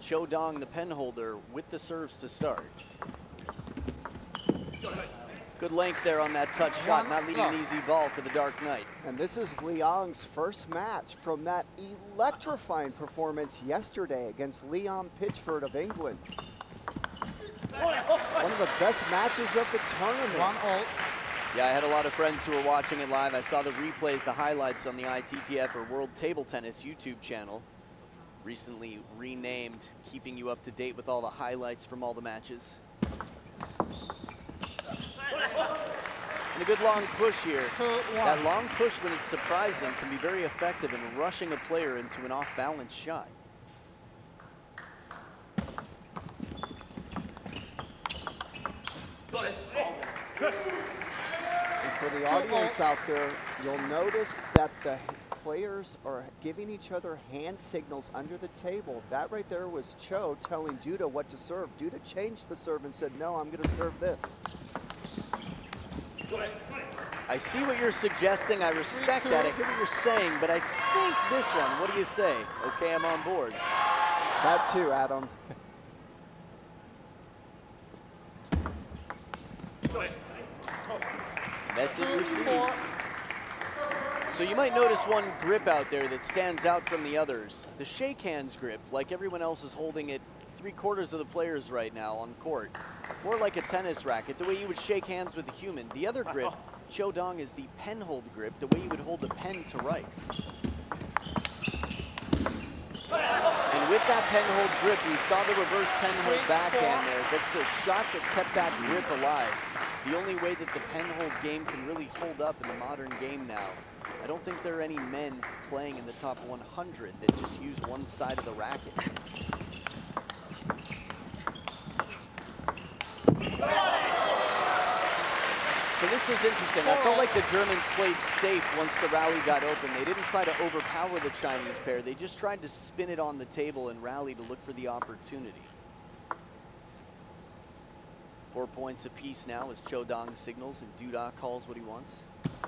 Cho Dong, the pen holder, with the serves to start. Good length there on that touch shot, not leading an easy ball for the Dark Knight. And this is Liang's first match from that electrifying performance yesterday against Leon Pitchford of England. One of the best matches of the tournament. 1-all. Yeah, I had a lot of friends who were watching it live. I saw the replays, the highlights on the ITTF, or World Table Tennis YouTube channel. Recently renamed, keeping you up to date with all the highlights from all the matches. And a good long push here. 2-1. That long push, when it's surprising, can be very effective in rushing a player into an off-balance shot. And for the audience out there, you'll notice that the players are giving each other hand signals under the table. That right there was Cho telling Duda what to serve. Duda changed the serve and said, no, I'm going to serve this. I see what you're suggesting. I respect that. I hear what you're saying, but I think this one, what do you say? Okay, I'm on board. That too, Adam. Message received. So you might notice one grip out there that stands out from the others. The shake hands grip, like everyone else is holding it, 3/4 of the players right now on court. More like a tennis racket, the way you would shake hands with a human. The other grip, Cho Dong, is the pen hold grip, the way you would hold a pen to write. And with that pen hold grip, we saw the reverse pen hold backhand there. That's the shot that kept that grip alive. The only way that the pen hold game can really hold up in the modern game now. I don't think there are any men playing in the top 100 that just use one side of the racket. So this was interesting. I felt like the Germans played safe once the rally got open. They didn't try to overpower the Chinese pair. They just tried to spin it on the table and rally to look for the opportunity. 4 points apiece now as Cho Dong signals and Duda calls what he wants.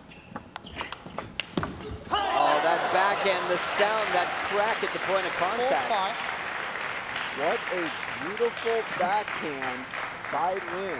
Oh, that backhand, the sound, that crack at the point of contact. What a beautiful backhand by Lin.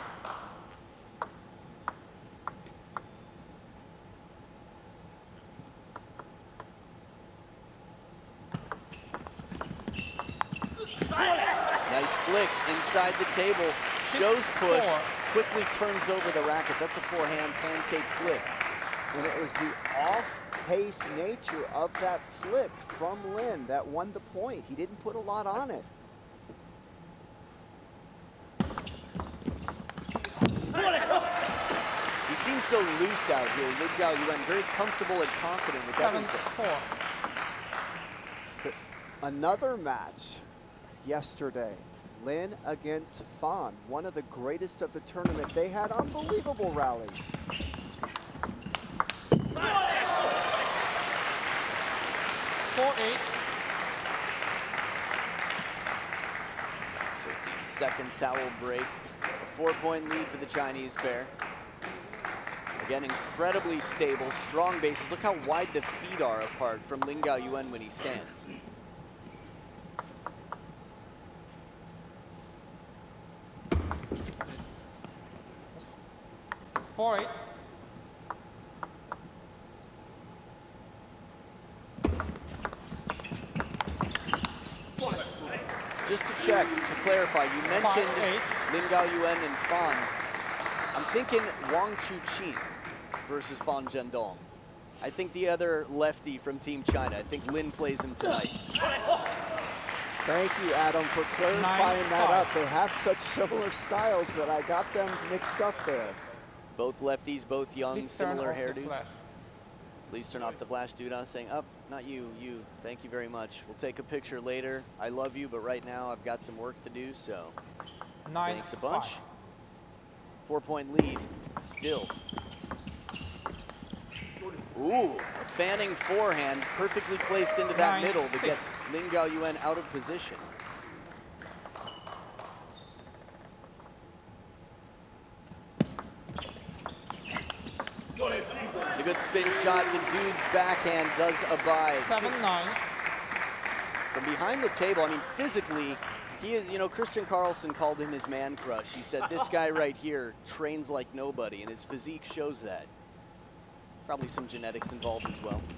Nice flick inside the table. Cho's push quickly turns over the racket. That's a forehand pancake flick. And it was the off-pace nature of that flick from Lin that won the point. He didn't put a lot on it. He seems so loose out here. Lin Gaoyuan very comfortable and confident with everything. 7-4. Another match yesterday. Lin against Fan, one of the greatest of the tournament. They had unbelievable rallies. 4-8. So the second towel break. A 4-point lead for the Chinese pair. Again, incredibly stable, strong bases. Look how wide the feet are apart from Lin Gaoyuan when he stands. Just to check, to clarify, you mentioned Lin Gaoyuan and Fan. I'm thinking Wang Chuqin versus Fan Zhendong. I think the other lefty from Team China. I think Lin plays him tonight. Thank you, Adam, for clarifying that up. They have such similar styles that I got them mixed up there. Both lefties, both young, Please similar turn off the hairdos. flash. Please turn off the flash. Duda saying, up, not you, you. Thank you very much. We'll take a picture later. I love you, but right now I've got some work to do, so thanks a bunch. 4-point lead, still. Ooh, a fanning forehand, perfectly placed into that middle to get Lin Gaoyuan out of position. A good spin shot. The dude's backhand does abide. 7-9. From behind the table, I mean, physically, he is, you know, Christian Carlson called him his man crush. He said, this guy right here trains like nobody, and his physique shows that. Probably some genetics involved as well.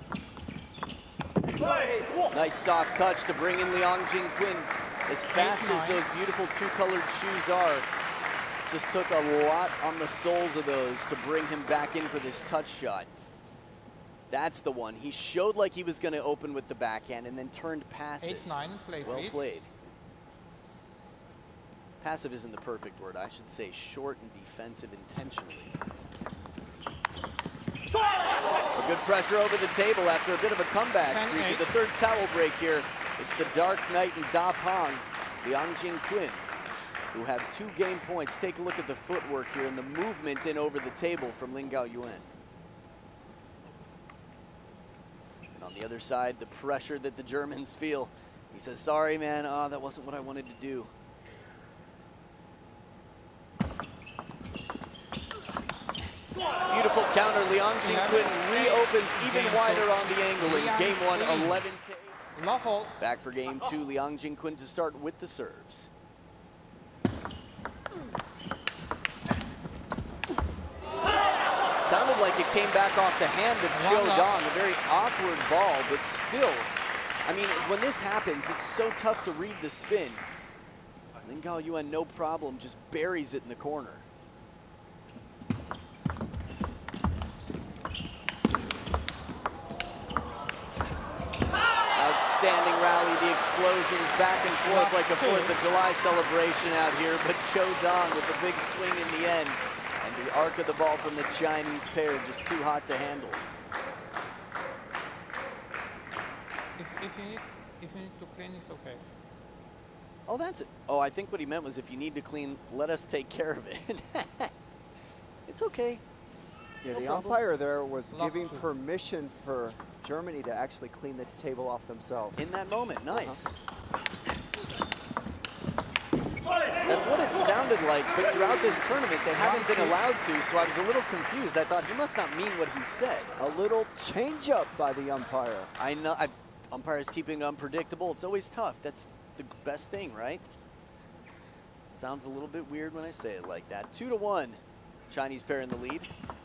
Nice soft touch to bring in Liang Jingquin. As fast as those beautiful two-colored shoes are, just took a lot on the soles of those to bring him back in for this touch shot. That's the one. He showed like he was going to open with the backhand and then turned passive. 8-9, play, well please. played. Passive isn't the perfect word. I should say short and defensive intentionally. A good pressure over the table after a bit of a comeback streak with the third towel break here. It's the Dark Knight and Da Pang, Liang Jingquin, who have 2 game points. Take a look at the footwork here and the movement in over the table from Lin Gaoyuan. And on the other side, the pressure that the Germans feel. He says, sorry, man, that wasn't what I wanted to do. Beautiful counter. Liang Jingquin reopens even wider on the angle in game 1, 11-8. Back for game 2, Liang Jingquin to start with the serves. Sounded like it came back off the hand of Qiu Dong, a very awkward ball, but still, I mean, when this happens, it's so tough to read the spin. Lin Gaoyuan, no problem, just buries it in the corner. Outstanding rally, the explosions back and forth like a 4th of July celebration out here, but Qiu Dong with the big swing in the end. And the arc of the ball from the Chinese pair just too hot to handle. If you need to clean, it's okay. Oh, that's it. Oh, I think what he meant was if you need to clean, let us take care of it. It's okay. Yeah, no the problem. umpire there was giving permission for Germany to actually clean the table off themselves. In that moment, nice. That's what it sounded like, but throughout this tournament, they haven't been allowed to, so I was a little confused. I thought he must not mean what he said. A little change-up by the umpire. I know, umpires keeping it unpredictable. It's always tough. That's the best thing, right? Sounds a little bit weird when I say it like that. 2-1, Chinese pair in the lead.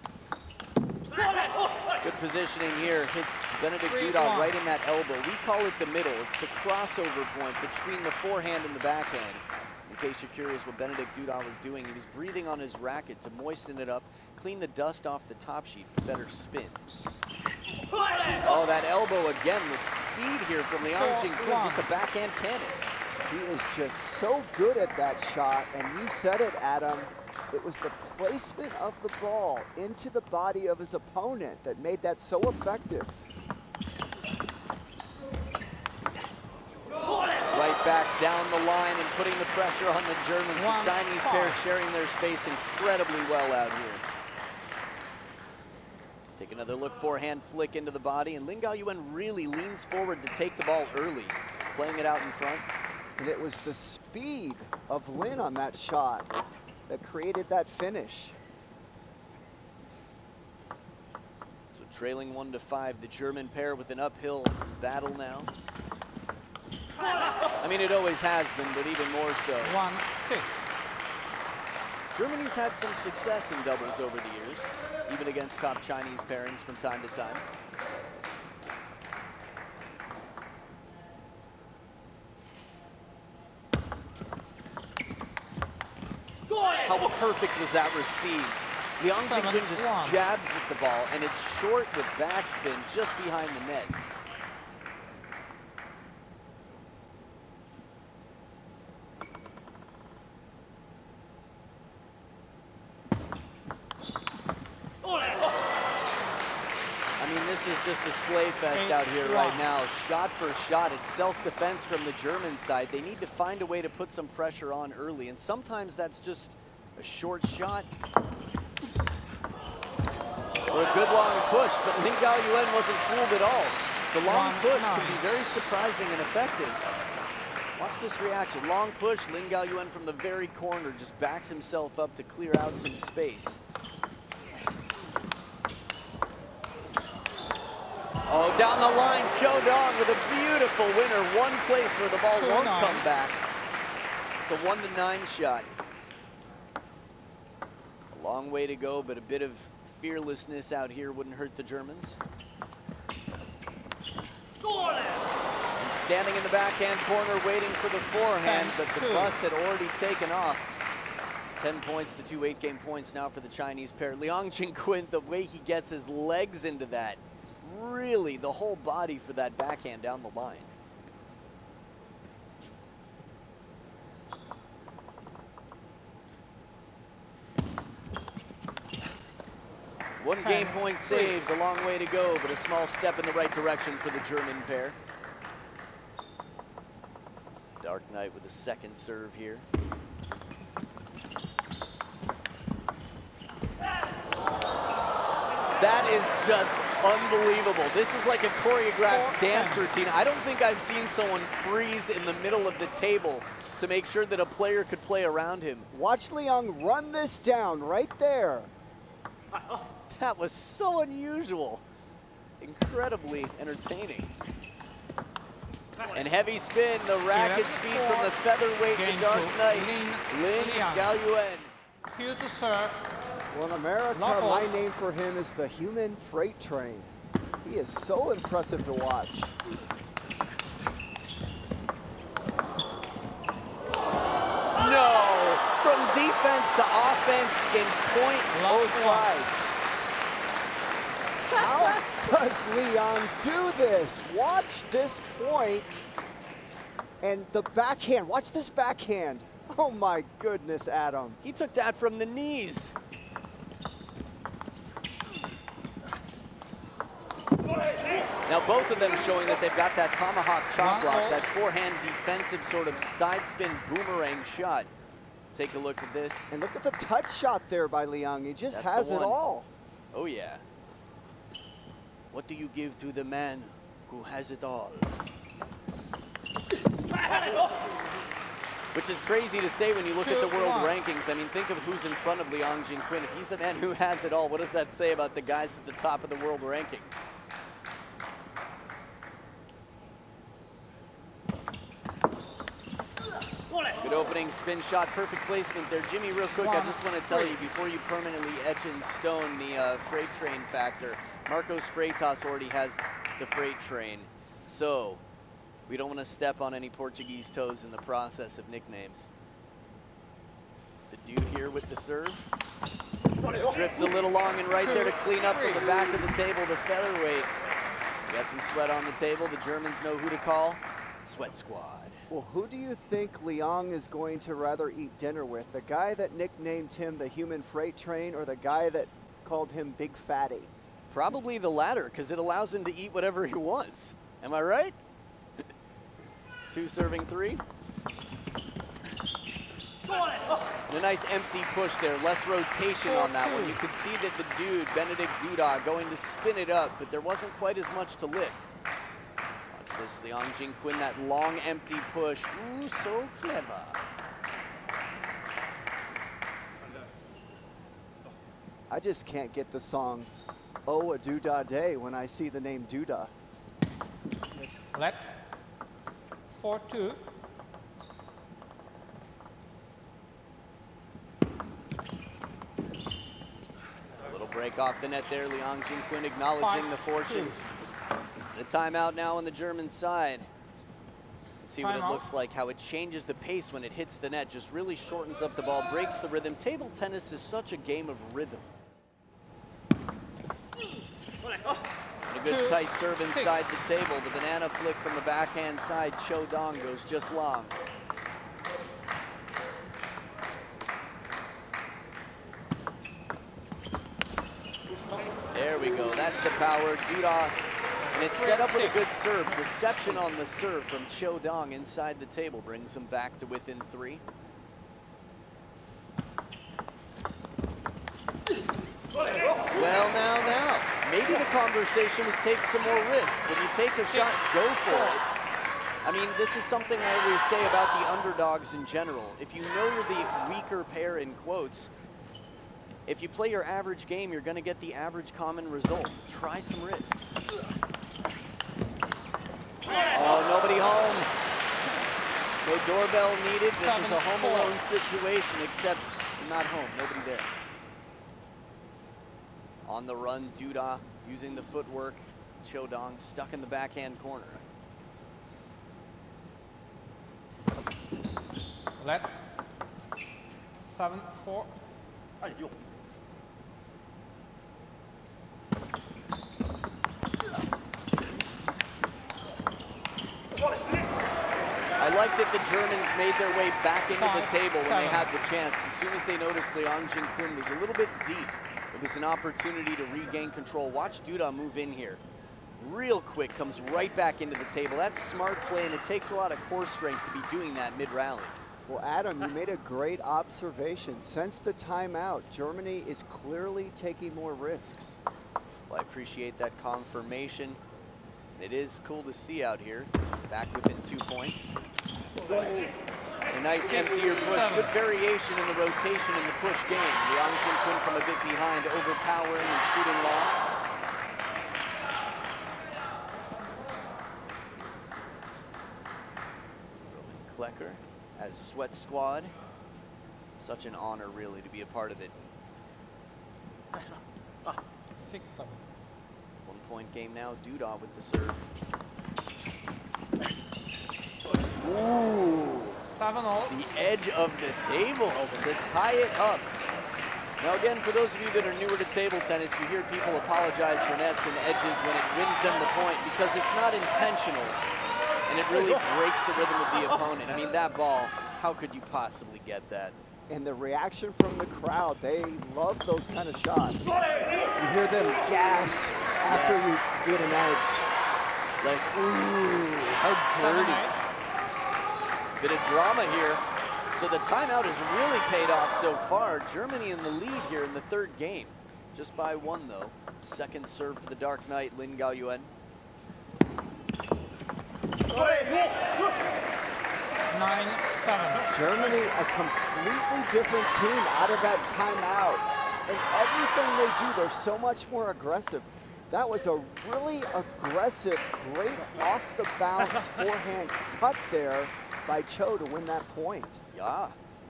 Good positioning here, hits Benedikt Duda right in that elbow. We call it the middle. It's the crossover point between the forehand and the backhand. In case you're curious what Benedikt Duda was doing, he was breathing on his racket to moisten it up, clean the dust off the top sheet for better spin. Oh, that elbow again, the speed here from Liang Jingquin, just a backhand cannon. He is just so good at that shot, and you said it, Adam. It was the placement of the ball into the body of his opponent that made that so effective. Right back down the line and putting the pressure on the Germans. The Chinese pair sharing their space incredibly well out here. Take another look, forehand flick into the body, and Lin Gaoyuan really leans forward to take the ball early, playing it out in front. And it was the speed of Lin on that shot that created that finish. So trailing 1-5, the German pair with an uphill battle now. I mean, it always has been, but even more so. 1-6. Germany's had some success in doubles over the years, even against top Chinese pairings from time to time. How perfect was that receive? Liang Jingquin just jabs at the ball, and it's short with backspin just behind the net. I mean, this is just a sleigh fest out here right now. Shot for shot, it's self-defense from the German side. They need to find a way to put some pressure on early, and sometimes that's just a short shot or a good long push, but Lin Gaoyuan wasn't fooled at all. The long push can be very surprising and effective. Watch this reaction. Long push, Lin Gaoyuan from the very corner just backs himself up to clear out some space. Oh, down the line, Cho Dong with a beautiful winner. One place where the ball won't come back. It's a 1-9 shot. A long way to go, but a bit of fearlessness out here wouldn't hurt the Germans. And standing in the backhand corner waiting for the forehand, but the bus had already taken off. 10 points to 2 8-game points now for the Chinese pair. Liang Jinquin, the way he gets his legs into that, really the whole body for that backhand down the line. One game point saved, a long way to go, but a small step in the right direction for the German pair. Dark Knight with a second serve here. That is just unbelievable. This is like a choreographed dance routine. I don't think I've seen someone freeze in the middle of the table to make sure that a player could play around him. Watch Liang run this down right there. That was so unusual. Incredibly entertaining. And heavy spin, the racket speed from the featherweight, the Dark Knight, Lin Gaoyuan. Here to serve. Well, in America, my name for him is the Human Freight Train. He is so impressive to watch. No! From defense to offense in .05. How does Liang do this? Watch this point. And the backhand. Watch this backhand. Oh, my goodness, Adam. He took that from the knees. Now both of them showing that they've got that tomahawk chop block, that forehand defensive sort of side spin boomerang shot. Take a look at this. And look at the touch shot there by Liang. He just has it all. Oh yeah. What do you give to the man who has it all? Which is crazy to say when you look at the world rankings. I mean, think of who's in front of Liang Jinquin. If he's the man who has it all, what does that say about the guys at the top of the world rankings? Good opening spin shot, perfect placement there. Jimmy, real quick, I just want to tell you, before you permanently etch in stone the freight train factor, Marcos Freitas already has the freight train. So, we don't want to step on any Portuguese toes in the process of nicknames. The dude here with the serve. Drifts a little long and right there to clean up from the back of the table, the featherweight. Got some sweat on the table. The Germans know who to call. Sweat Squad. Well, who do you think Liang is going to rather eat dinner with? The guy that nicknamed him the Human Freight Train or the guy that called him Big Fatty? Probably the latter, because it allows him to eat whatever he wants. Am I right? 2 serving 3. And a nice empty push there, less rotation on that one. You could see that the dude, Benedikt Duda, going to spin it up, but there wasn't quite as much to lift. Watch this, Liang Jinquin, that long empty push. Ooh, so clever. I just can't get the song "Oh, a Duda Day" when I see the name Duda. Let 4-2. A little break off the net there. Liang Jinquin acknowledging the fortune. And a timeout now on the German side. Let's see what it looks like, how it changes the pace when it hits the net. Just really shortens up the ball, breaks the rhythm. Table tennis is such a game of rhythm. And a good tight serve inside the table. The banana flick from the backhand side. Cho Dong goes just long. There we go. That's the power. Duda. And it's set up with a good serve. Deception on the serve from Cho Dong inside the table brings him back to within 3. Well, now. Maybe the conversation was take some more risk. When you take a shot, go for it. I mean, this is something I always say about the underdogs in general. If you know you're the weaker pair in quotes, if you play your average game, you're going to get the average common result. Try some risks. Oh, nobody home. No doorbell needed. This is a home 7-4. alone situation, except not home. Nobody there. On the run, Duda using the footwork. Chodong stuck in the backhand corner. Let 7-4. I like that the Germans made their way back into the 5, table when they 7. had the chance. As soon as they noticed Liang Jingquin was a little bit deep, it was an opportunity to regain control. Watch Duda move in here. Real quick, comes right back into the table. That's smart play, and it takes a lot of core strength to be doing that mid-rally. Well, Adam, you made a great observation. Since the timeout, Germany is clearly taking more risks. Well, I appreciate that confirmation. It is cool to see out here. Back within 2 points. And a nice 6, emptier push. 7. Good variation in the rotation in the push game. Liang Jingquin from a bit behind, overpowering and shooting long. Klecker as Sweat Squad. Such an honor, really, to be a part of it. 6-7. 1 point game now. Duda with the serve. Ooh. 7-0. The edge of the table to tie it up. Now again, for those of you that are newer to table tennis, you hear people apologize for nets and edges when it wins them the point because it's not intentional and it really breaks the rhythm of the opponent. I mean, that ball, how could you possibly get that? And the reaction from the crowd, they love those kind of shots. You hear them gasp after you get an edge. Like, ooh, how dirty. 7-8. Bit of drama here. So the timeout has really paid off so far. Germany in the lead here in the third game. Just by 1 though. Second serve for the Dark Knight, Lin Gaoyuan. 9-7. Germany, a completely different team out of that timeout. And everything they do, they're so much more aggressive. That was a really aggressive, great off-the-bounce forehand cut there by Cho to win that point. Yeah.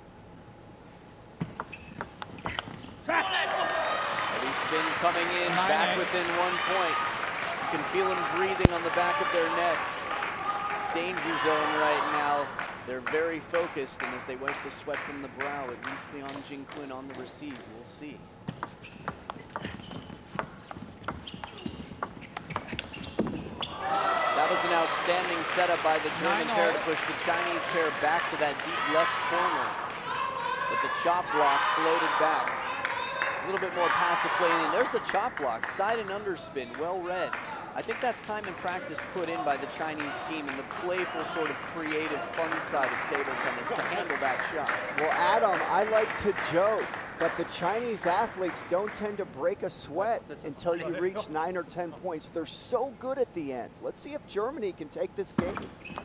Heavy spin coming in, back 9-8. within 1 point. You can feel them breathing on the back of their necks. Danger zone right now. They're very focused, and as they wipe the sweat from the brow, at least Liang Jingquin on the receive. We'll see. That was an outstanding setup by the German 9-0. pair to push the Chinese pair back to that deep left corner. But the chop block floated back. A little bit more passive play in. There's the chop block, side and underspin, well read. I think that's time and practice put in by the Chinese team in the playful, sort of creative, fun side of table tennis to handle that shot. Well, Adam, I like to joke that the Chinese athletes don't tend to break a sweat until you reach 9 or 10 points. They're so good at the end. Let's see if Germany can take this game.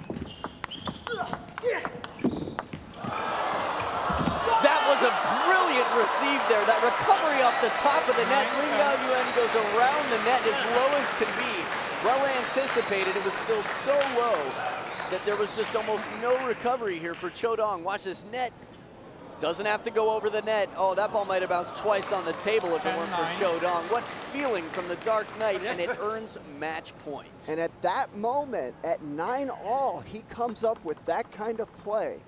That was a brilliant receive there. That recovery off the top of the net. Lin Gaoyuan goes around the net as low as can be. Well anticipated. It was still so low that there was just almost no recovery here for Chodong. Watch this net. Doesn't have to go over the net. Oh, that ball might have bounced twice on the table if it weren't for Chodong. What feeling from the Dark Knight, and it earns match point. And at that moment, at 9-all, he comes up with that kind of play.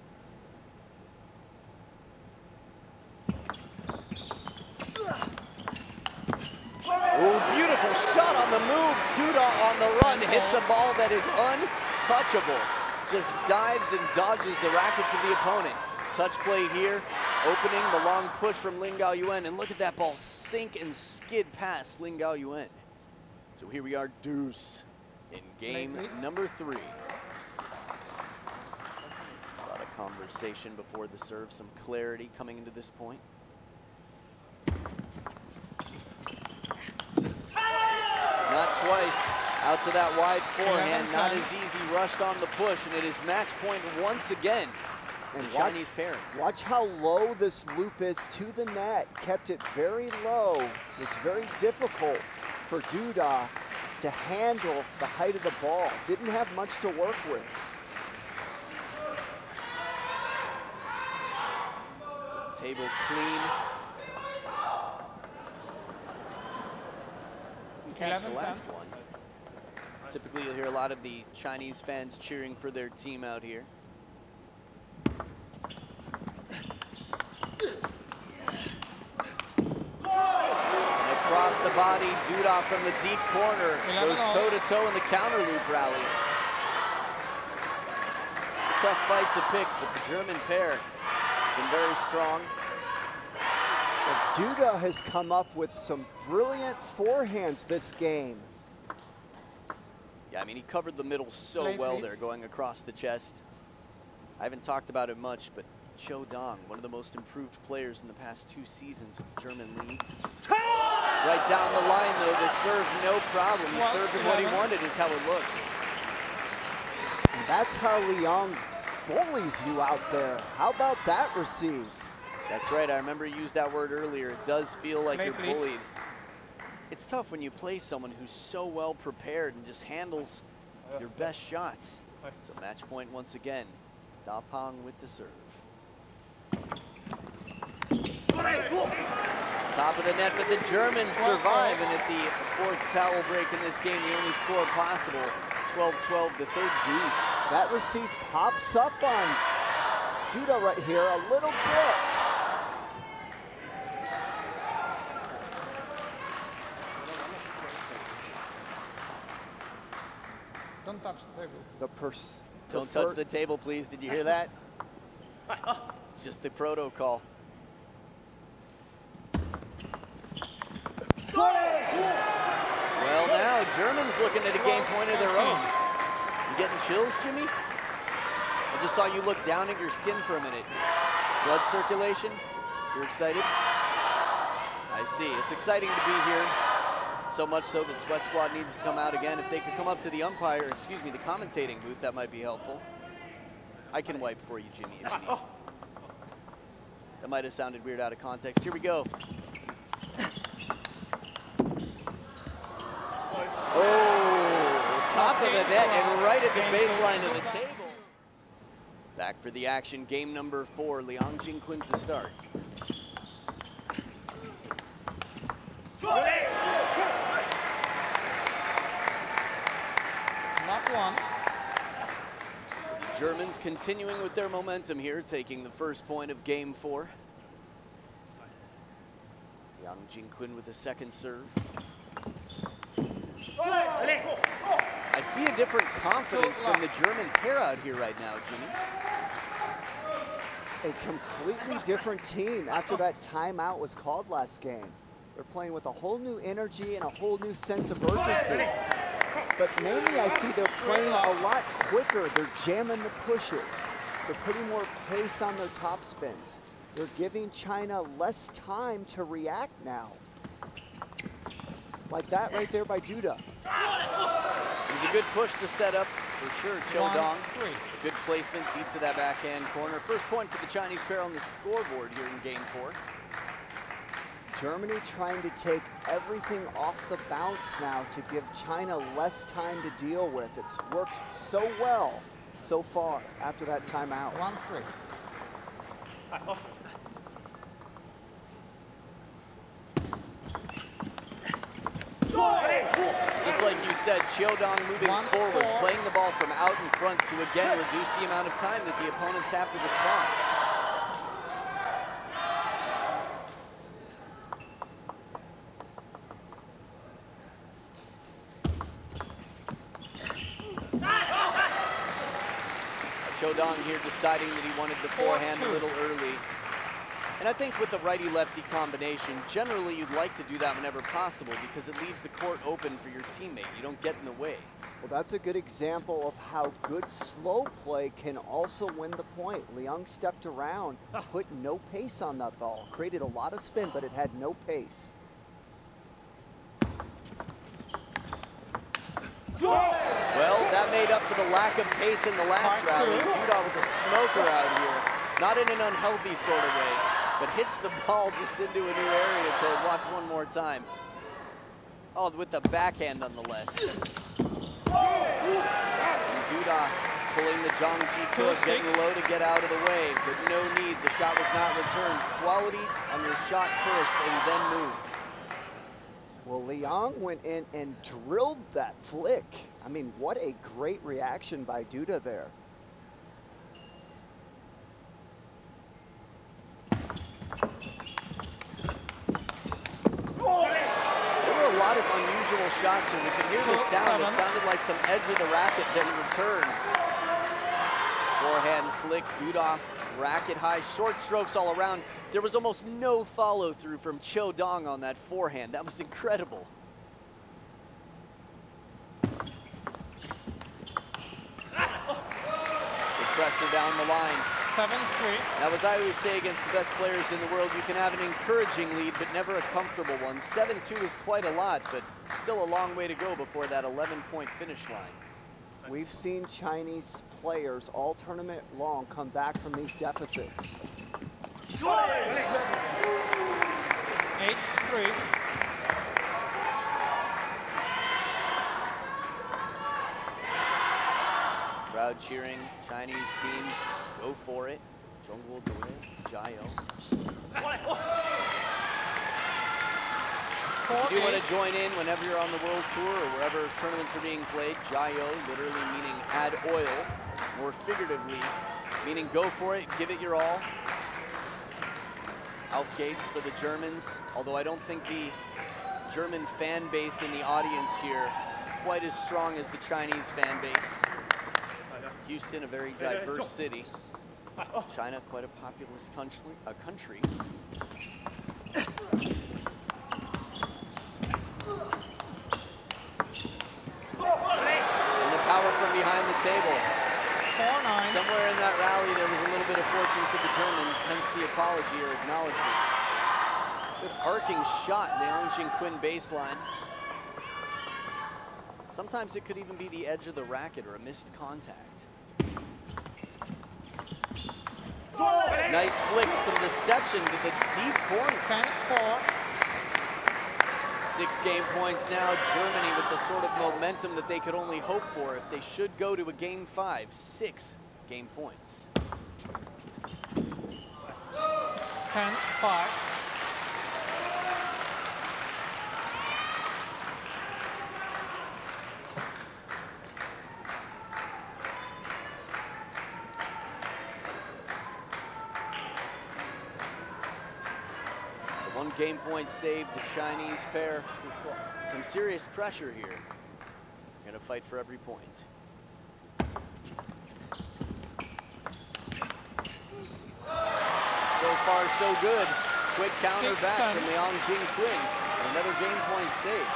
Oh, beautiful shot on the move. Duda on the run hits a ball that is untouchable. Just dives and dodges the rackets of the opponent. Touch play here, opening the long push from Lin Gaoyuan, and look at that ball sink and skid past Lin Gaoyuan. So here we are, deuce in game number 3. A lot of conversation before the serve, some clarity coming into this point. Not twice. Out to that wide forehand, not as easy, rushed on the push, and it is match point once again. And the Chinese pair. Watch how low this loop is to the net. Kept it very low. It's very difficult for Duda to handle the height of the ball. Didn't have much to work with. So table clean. And catch the last one. Typically, you'll hear a lot of the Chinese fans cheering for their team out here. Across the body, Duda from the deep corner goes toe-to-toe in the counter loop rally. It's a tough fight to pick, but the German pair have been very strong. Duda has come up with some brilliant forehands this game. Yeah, I mean, he covered the middle so well there, going across the chest. I haven't talked about it much, but Qiu Dong, one of the most improved players in the past 2 seasons of the German league. Right down the line, though, the serve, no problem. He served him what he wanted, is how it looked. And that's how Liang bullies you out there. How about that receive? That's right, I remember you used that word earlier. It does feel like you're bullied. It's tough when you play someone who's so well prepared and just handles your best shots. So match point once again. Da Pang with the serve. Top of the net, but the Germans survive, and at the 4th towel break in this game, the only score possible, 12-12, the 3rd deuce. That receive pops up on Duda right here a little bit. Don't touch the table. Don't touch the table, please. Did you hear that? It's just the protocol. Well, now Germans looking at a game point of their own. You getting chills, Jimmy? I just saw you look down at your skin for a minute. Blood circulation? You're excited? I see. It's exciting to be here. So much so that Sweat Squad needs to come out again. If they could come up to the umpire, excuse me, the commentating booth, that might be helpful. I can wipe for you, Jimmy, if you need. That might have sounded weird out of context. Here we go. Oh, top of the net and right at the baseline of the table. Back for the action, game number 4, Liang Jinquin to start. One. So the Germans continuing with their momentum here, taking the first point of game 4. Liang Jinquin with a second serve. I see a different confidence from the German pair out here right now, Jimmy. A completely different team after that timeout was called last game. They're playing with a whole new energy and a whole new sense of urgency. But mainly I see they're playing a lot quicker. They're jamming the pushes. They're putting more pace on their top spins. They're giving China less time to react now. Like that right there by Duda. It was a good push to set up for sure, Qiu Dong. Good placement deep to that backhand corner. First point for the Chinese pair on the scoreboard here in game 4. Germany trying to take everything off the bounce now to give China less time to deal with. It's worked so well so far after that timeout. 1-3. Just like you said, Qiu Dong moving forward, playing the ball from out in front to again reduce the amount of time that the opponents have to respond. Qiu Dong here deciding that he wanted the forehand a little early. And I think with a righty-lefty combination, generally you'd like to do that whenever possible because it leaves the court open for your teammate. You don't get in the way. Well, that's a good example of how good slow play can also win the point. Liang stepped around, put no pace on that ball, created a lot of spin, but it had no pace. Well, that made up for the lack of pace in the last rally. Duda with a smoker out here. Not in an unhealthy sort of way, but hits the ball just into a new area code. Watch one more time. Oh, with the backhand nonetheless. Duda pulling the Zhang Jike, getting low to get out of the way, but no need. The shot was not returned. Quality on your shot first and then move. Well, Liang went in and drilled that flick. I mean, what a great reaction by Duda there. There were a lot of unusual shots here. We could hear the sound. It sounded like some edge of the racket then returned. Forehand flick, Duda, racket high, short strokes all around. There was almost no follow through from Cho Dong on that forehand. That was incredible. The pressure down the line. 7-3. Now, as I always say against the best players in the world, you can have an encouraging lead, but never a comfortable one. 7-2 is quite a lot, but still a long way to go before that 11-point finish line. We've seen Chinese players all tournament long come back from these deficits. 8-3. Crowd cheering, Chinese team, go for it. Zhongguo Dore, Jiao. If you want to join in whenever you're on the world tour or wherever tournaments are being played, Jiao, literally meaning add oil, more figuratively, meaning go for it, give it your all. Auf geht's for the Germans, although I don't think the German fan base in the audience here quite as strong as the Chinese fan base. Houston, a very diverse city. China, quite a populous country. And the power from behind the table. 4-9. Somewhere in that rally, there was a little bit of fortune for the Germans, hence the apology or acknowledgement. Good arcing shot, Liang Jinquin baseline. Sometimes it could even be the edge of the racket or a missed contact. Nice flick, some deception to the deep corner. 10-4. 6 game points now. Germany with the sort of momentum that they could only hope for if they should go to a game 5. 6 game points. 10-5. So 1 game point saved the Chinese pair. Some serious pressure here. Going to fight for every point. So far, so good. Quick counter back from Liang Jinquin. Another game point saved.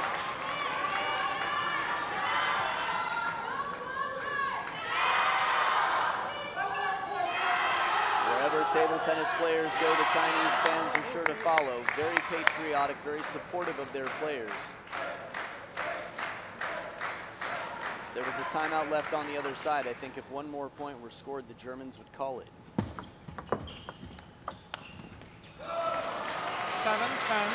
Wherever table tennis players go, the Chinese fans are sure to follow. Very patriotic, very supportive of their players. If there was a timeout left on the other side, I think if 1 more point were scored, the Germans would call it. 7-10.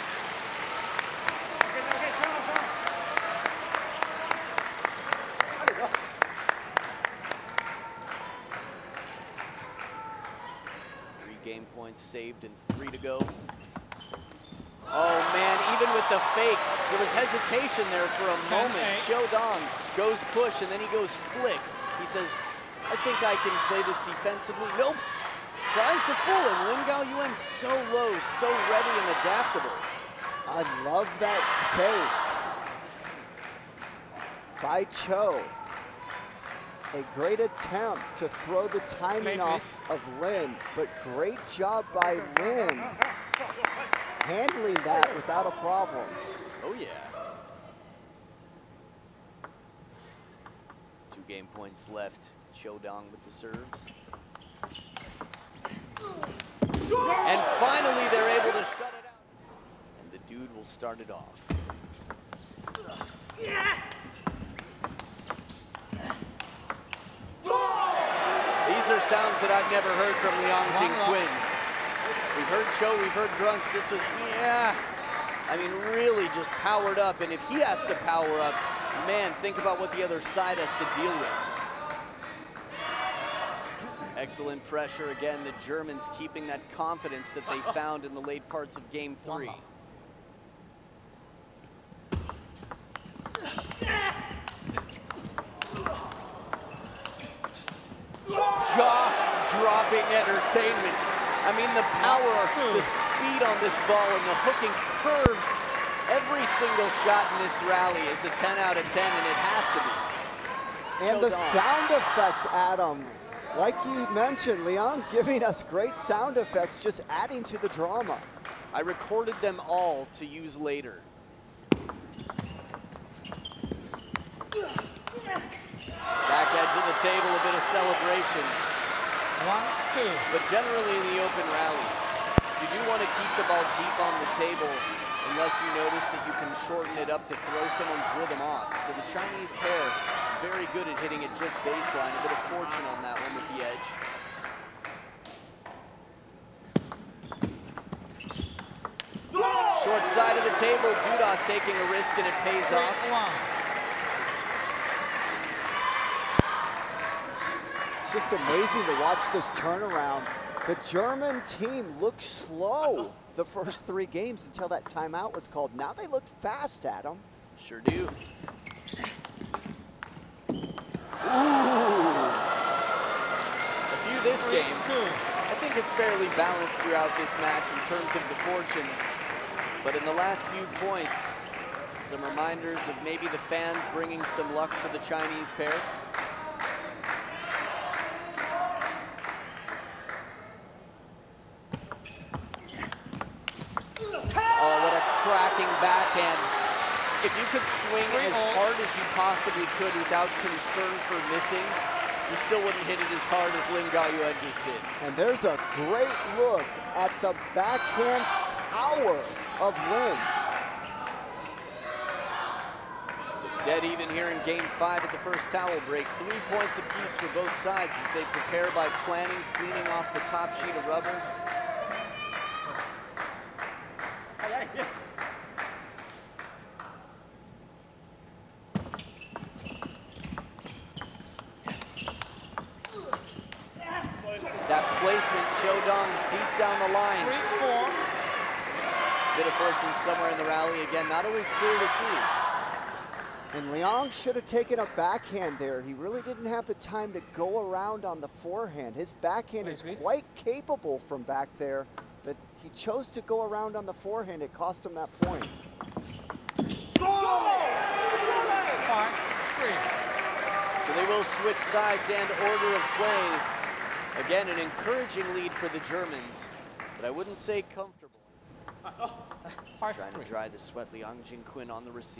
Game points saved and 3 to go. Oh man, even with the fake, there was hesitation there for a moment. Cho Dong goes push and then he goes flick. He says, I think I can play this defensively. Nope. Tries to fool him. Lin Gaoyuan so low, so ready and adaptable. I love that fake by Cho. A great attempt to throw the timing off of Lin, but great job by Lin handling that without a problem. Oh yeah. 2 game points left. Cho Dong with the serves. And finally they're able to shut it out. And the dude will start it off. These are sounds that I've never heard from Liang Jinquin. We've heard Cho, we've heard grunts. This was, yeah. I mean, really just powered up. And if he has to power up, man, think about what the other side has to deal with. Excellent pressure. Again, the Germans keeping that confidence that they found in the late parts of Game 3. Jaw-dropping entertainment. I mean, the power, the speed on this ball, and the hooking curves. Every single shot in this rally is a 10 out of 10, and it has to be. And the sound effects, Adam. Like you mentioned, Leon giving us great sound effects, just adding to the drama. I recorded them all to use later. Back edge of the table, a bit of celebration. 1, 2. But generally in the open rally, you do want to keep the ball deep on the table unless you notice that you can shorten it up to throw someone's rhythm off. So the Chinese pair, very good at hitting it just baseline. A bit of fortune on that one with the edge. Short side of the table, Duda taking a risk and it pays off. It's just amazing to watch this turnaround. The German team looked slow the first 3 games until that timeout was called. Now they look fast, Adam. Sure do. A few this game. I think it's fairly balanced throughout this match in terms of the fortune. But in the last few points, some reminders of maybe the fans bringing some luck to the Chinese pair. Oh, what a cracking backhand. If you could swing as hard as you possibly could without concern for missing, you still wouldn't hit it as hard as Lin Gaoyuan just did. And there's a great look at the backhand power of Lin. So dead even here in Game 5 at the first towel break. 3 points apiece for both sides as they prepare by planning, cleaning off the top sheet of rubber. That placement, Chodong deep down the line. 3, 4. Bit of fortune somewhere in the rally. Again, not always clear to see. And Liang should have taken a backhand there. He really didn't have the time to go around on the forehand. His backhand is quite capable from back there, but he chose to go around on the forehand. It cost him that point. 5, 3. So they will switch sides and order of play. Again, an encouraging lead for the Germans, but I wouldn't say comfortable. 5, Trying 3. to dry the sweat, Liang Jinquin on the receive.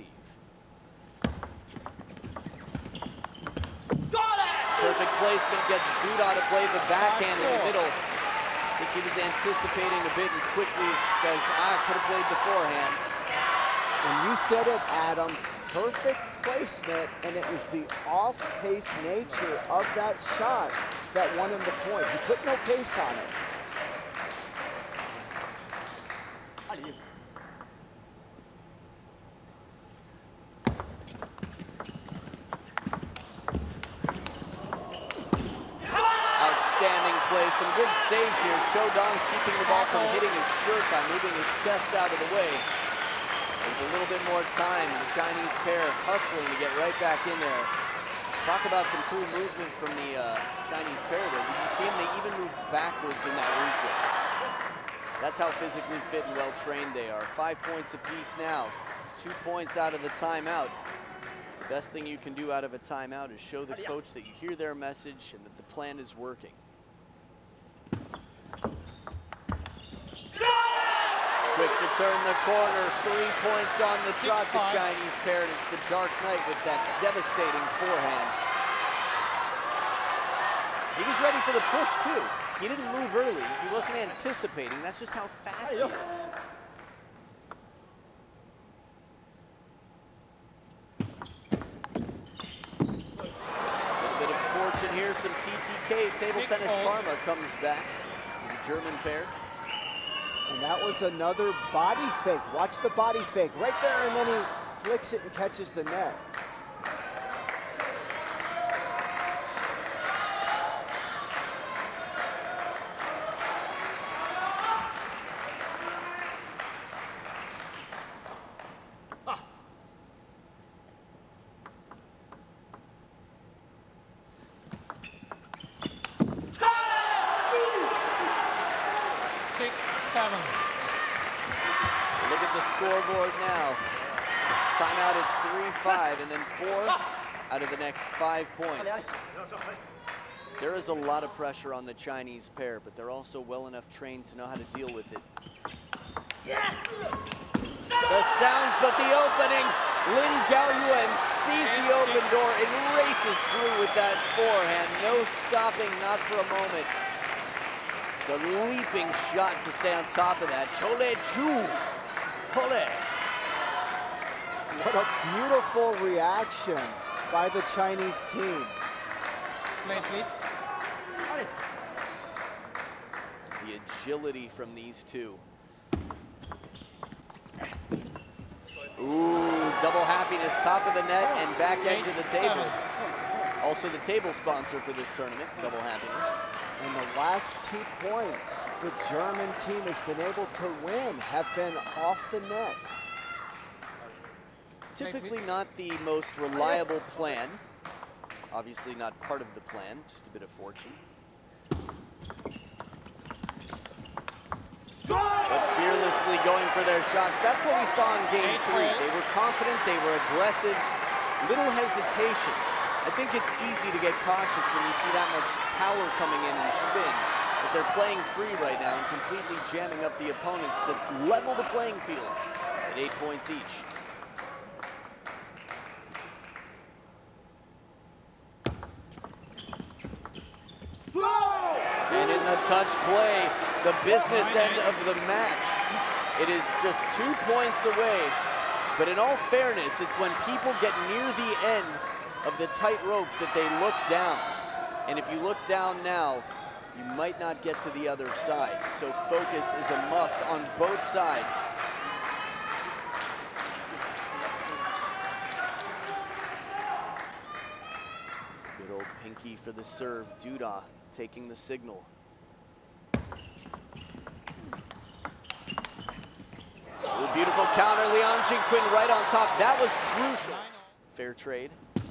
Perfect placement gets Duda to play the backhand in the middle. I think he was anticipating a bit and quickly says, I could have played the forehand. And you said it, Adam, perfect placement, and it was the off-pace nature of that shot that won him the point. He put no pace on it. Outstanding play, some good saves here. Chodong keeping the ball from hitting his shirt by moving his chest out of the way. With a little bit more time, the Chinese pair hustling to get right back in there. Talk about some cool movement from the Chinese pair there. Did you see them? They even moved backwards in that replay. That's how physically fit and well-trained they are. 5 points apiece now. 2 points out of the timeout. It's the best thing you can do out of a timeout is show the coach that you hear their message and that the plan is working. Quick to turn the corner, 3 points on the trot, the Chinese pair, and it's the Dark Knight with that devastating forehand. He was ready for the push too. He didn't move early, he wasn't anticipating, that's just how fast he is. A little bit of fortune here, some TTK, table tennis karma comes back to the German pair. And that was another body fake. Watch the body fake right there, and then he flicks it and catches the net. Look at the scoreboard now. Timeout at 3-5, and then 4 out of the next 5 points. There is a lot of pressure on the Chinese pair, but they're also well enough trained to know how to deal with it. The sounds, but the opening. Lin Gaoyuan sees the open door and races through with that forehand. No stopping, not for a moment. The leaping shot to stay on top of that. Chole Chu. Chole. What a beautiful reaction by the Chinese team. Play, please. The agility from these two. Ooh, double happiness, top of the net and back edge of the table. Also the table sponsor for this tournament, double happiness. And the last 2 points the German team has been able to win have been off the net. Typically not the most reliable plan. Obviously not part of the plan, just a bit of fortune. But fearlessly going for their shots. That's what we saw in game 3. They were confident, they were aggressive, little hesitation. I think it's easy to get cautious when you see that much power coming in and spin. But they're playing free right now and completely jamming up the opponents to level the playing field at 8 points each. And in the touch play, the business end of the match. It is just 2 points away. But in all fairness, it's when people get near the end of the tight rope that they look down. And if you look down now, you might not get to the other side. So focus is a must on both sides. Good old pinky for the serve. Duda taking the signal. Ooh, beautiful counter, Liang Jinquin right on top. That was crucial. Fair trade.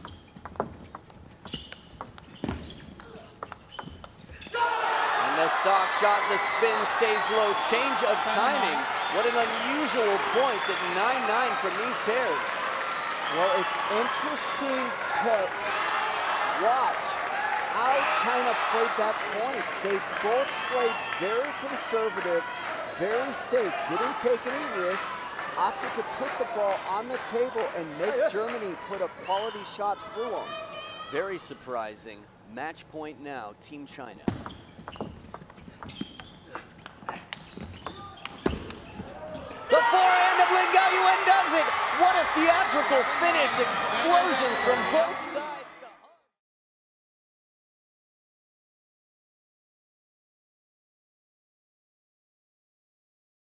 And the soft shot, the spin stays low. Change of timing. What an unusual point at 9-9 from these pairs. Well, it's interesting to watch how China played that point. They both played very conservative, very safe, didn't take any risk, opted to put the ball on the table and make Germany put a quality shot through them. Very surprising. Match point now, Team China. The forehand of Lin Gaoyuan does it! What a theatrical finish! Explosions from both sides.